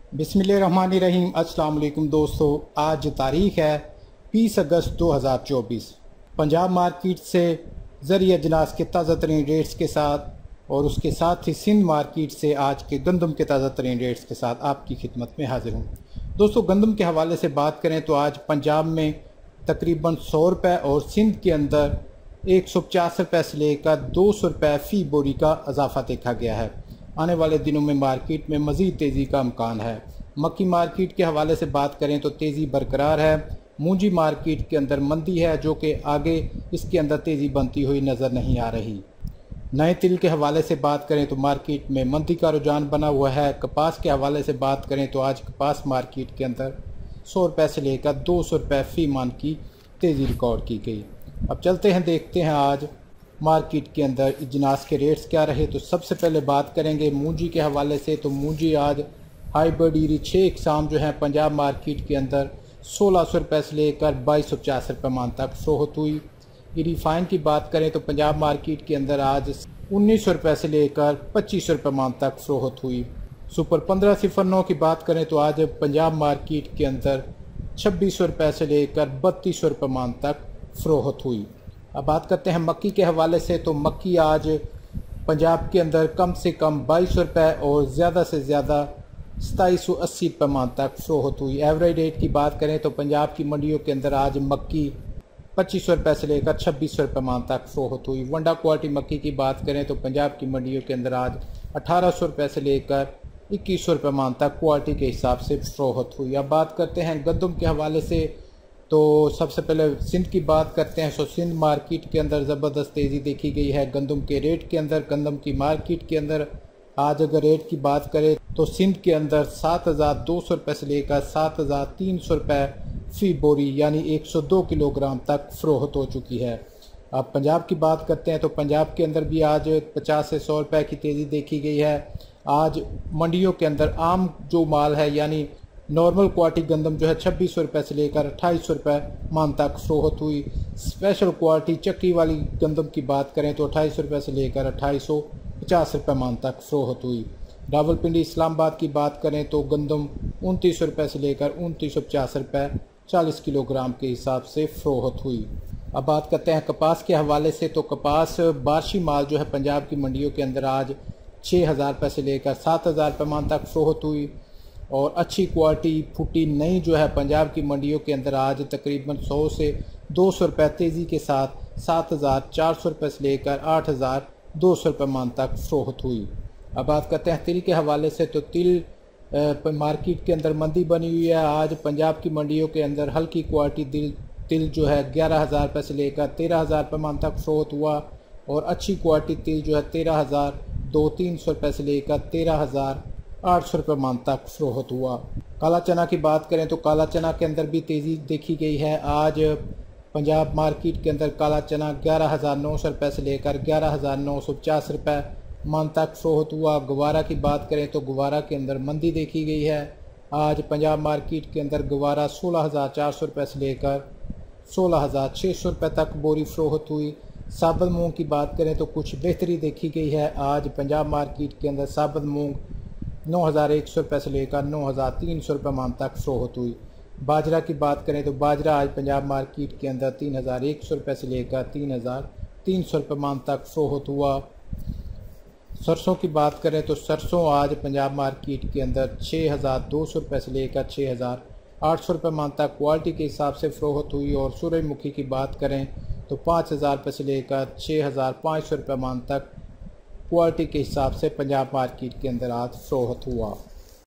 बिस्मिल्लाहिर्रहमानिर्रहीम। अस्सलाम वालेकुम दोस्तों, आज तारीख है 20 अगस्त 2024। पंजाब मार्केट से ज़रिए अजनास के ताज़ा तरीन रेट्स के साथ और उसके साथ ही सिंध मार्केट से आज के गंदम के ताज़ा तरीन रेट्स के साथ आपकी खिदमत में हाजिर हूँ। दोस्तों, गंदम के हवाले से बात करें तो आज पंजाब में तकरीबन 100 रुपये और सिंध के अंदर 150 रुपये से लेकर 200 रुपये फ़ी बोरी का इजाफा देखा गया है। आने वाले दिनों में मार्केट में मज़ीद तेज़ी का इम्कान है। मक्की मार्केट के हवाले से बात करें तो तेज़ी बरकरार है। मूंजी मार्केट के अंदर मंदी है, जो कि आगे इसके अंदर तेज़ी बनती हुई नज़र नहीं आ रही। नए तिल के हवाले से बात करें तो मार्केट में मंदी का रुझान बना हुआ है। कपास के हवाले से बात करें तो आज कपास मार्केट के अंदर 100 रुपये से लेकर 200 रुपये फ़ी मन की तेज़ी रिकॉर्ड की गई। अब चलते हैं, देखते हैं आज मार्केट के अंदर इजनास के रेट्स क्या रहे। तो सबसे पहले बात करेंगे मूंजी के हवाले से। तो मूंजी आज हाईब्रिड ईरी 6 इकसाम जो है पंजाब मार्केट के अंदर 1600 रुपये से लेकर 2250 रुपये मान तक फरोख्त हुई। ईरी फाइन की बात करें तो पंजाब मार्केट के अंदर आज 1900 रुपये से लेकर 2500 रुपये मान तक फरोख्त हुई। सुपर 1509 की बात करें तो आज पंजाब मार्केट के अंदर 2600 रुपये से लेकर 3200 रुपये मान तक फरोख्त हुई। अब बात करते हैं मक्की के हवाले से। तो मक्की आज पंजाब के अंदर कम से कम 2200 रुपये और ज़्यादा से ज़्यादा 2780 रुपये मान तक फरोख्त हुई। एवरेज रेट की बात करें तो पंजाब की मंडियों के अंदर आज मक्की 2500 रुपये से लेकर 2600 रुपये मान तक फरोख्त हुई। वंडा क्वालिटी मक्की की बात करें तो पंजाब की मंडियों के अंदर आज 1800 रुपये से लेकर 2100 रुपये मान तक क्वालिटी के हिसाब से फरोख्त हुई। अब बात करते हैं गंदम के हवाले से। तो सबसे पहले सिंध की बात करते हैं। सो सिंध मार्केट के अंदर ज़बरदस्त तेज़ी देखी गई है गंदम के रेट के अंदर। गंदम की मार्केट के अंदर आज अगर रेट की बात करें तो सिंध के अंदर 7200 रुपये से लेकर 7300 रुपये फ़ी बोरी यानी 102 किलोग्राम तक फरोख्त हो चुकी है। अब पंजाब की बात करते हैं तो पंजाब के अंदर भी आज 50 से 100 रुपये की तेज़ी देखी गई है। आज मंडियों के अंदर आम जो माल है यानी नॉर्मल क्वालिटी गंदम जो है 2600 रुपये से लेकर 2800 रुपये मान तक फरोख्त हुई। स्पेशल क्वालिटी चक्की वाली गंदम की बात करें तो 2800 रुपये से लेकर 2850 रुपये मान तक फरोख्त हुई। रावलपिंडी इस्लामाबाद की बात करें तो गंदम 2900 रुपये से लेकर 2950 रुपये 40 किलोग्राम के हिसाब से फरोख्त हुई। अब बात करते हैं कपास के हवाले से। तो कपास बारशी माल जो है पंजाब की मंडियों के अंदर आज 6000 रुपये से लेकर 7000 रुपये मान तक फरोख्त हुई। और अच्छी क्वालिटी फुटी नई जो है पंजाब की मंडियों के अंदर आज तकरीबन 100 से 200 रुपये तेज़ी के साथ 7400 रुपये से लेकर 8200 रुपये मान तक फरोख्त हुई। अब बात करते हैं तिल के हवाले से। तो तिल मार्केट के अंदर मंदी बनी हुई है। आज पंजाब की मंडियों के अंदर हल्की क्वालिटी तिल जो है 11000 रुपये से लेकर 13000 रुपये मान तक फरोख्त हुआ। और अच्छी क्वालिटी तिल जो है 13200 रुपये से लेकर 13800 रुपये मान तक फरोख्त हुआ। काला चना की बात करें तो काला चना के अंदर भी तेज़ी देखी गई है। आज पंजाब मार्केट के अंदर काला चना 11900 रुपये से लेकर 11950 रुपये मान तक फरोख्त हुआ। गवारा की बात करें तो गवारा के अंदर मंदी देखी गई है। आज पंजाब मार्केट के अंदर गवारा 16400 रुपये से लेकर 16600 रुपये तक बोरी फरोख्त हुई। साबुत मूंग की बात करें तो कुछ बेहतरी देखी गई है। आज पंजाब मार्केट के अंदर साबुत मूंग 9100 रुपये से लेकर 9300 रुपये मान तक फरोख्त हुई। बाजरा की बात करें तो बाजरा आज पंजाब मार्केट के अंदर 3100 रुपये से लेकर 3300 रुपये मान तक फरोख्त हुआ। सरसों की बात करें तो सरसों आज पंजाब मार्केट के अंदर 6200 रुपये से लेकर 6800 रुपये मान तक क्वालिटी के हिसाब से फरोख्त हुई। और सूरजमुखी की बात करें तो 5000 रुपये से लेकर 6500 रुपये मान तक क्वालिटी के हिसाब से पंजाब मार्केट के अंदर आज फरोख्त हुआ।